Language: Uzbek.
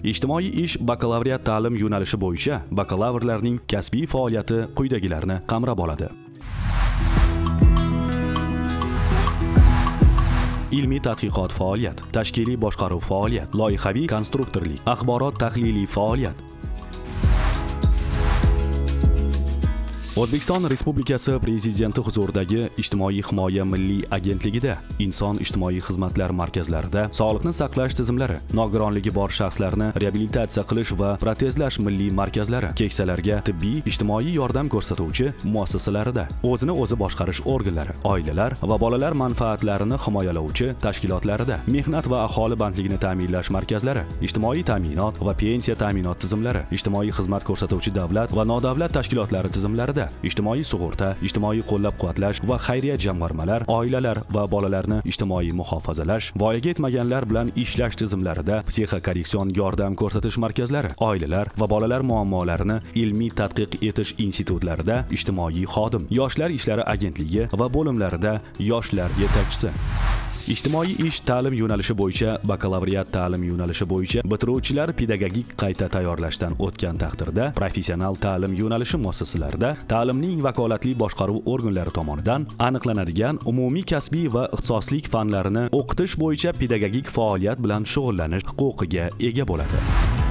Ijtimoiy ish bakalavriat ta'lim yo'nalishi bo'yicha bakalavrlarning kasbiy faoliyati quyidagilarni qamrab oladi. Ilmiy tadqiqot faoliyat, tashkiliy boshqaruv faoliyat, loyihaviy konstruktorlik, axborot tahliliy faoliyat. O'zbekiston Respublikasi Prezidenti huzuridagi Ijtimoiy himoya milliy agentligida inson ijtimoiy xizmatlar markazlarida sog'liqni saqlash tizimlari, nogironligi bor shaxslarni reabilitatsiya qilish va protezlash milliy markazlari, keksalarga tibbiy ijtimoiy yordam ko'rsatuvchi muassasalarida, o'zini o'zi boshqarish organlari, oilalar va bolalar manfaatlarini himoyalovchi tashkilotlarida, mehnat va aholi bandligini ta'minlash markazlari, ijtimoiy ta'minot va pensiya ta'minot tizimlari, ijtimoiy xizmat ko'rsatuvchi davlat va nodavlat tashkilotlari tizimlarida, ijtimoiy sug'urta, ijtimoiy qo'llab-quvvatlash va xayriya jamg'armalar, oilalar va bolalarni ijtimoiy muhofazalash, voyaga yetmaganlar bilan ishlash tizimlarida, psixokorreksion yordam ko'rsatish markazlari, oilalar va bolalar muammolarini ilmiy tadqiq etish institutlarida ijtimoiy xodim, yoshlar ishlari agentligi va bo'limlarida yoshlar yetakchisi. Ijtimoiy ish ta'lim yo'nalishi bo'yicha bakalavriat ta'lim yo'nalishi bo'yicha bitiruvchilar pedagogik qayta tayyorlashdan o'tgan taqdirda professional ta'lim yo'nalishi muassasalarida ta'limning vakolatli boshqaruv organlari tomonidan aniqlanadigan umumiy kasbiy va ixtisoslik fanlarini o'qitish bo'yicha pedagogik faoliyat bilan shug'ullanish huquqiga ega bo'ladi.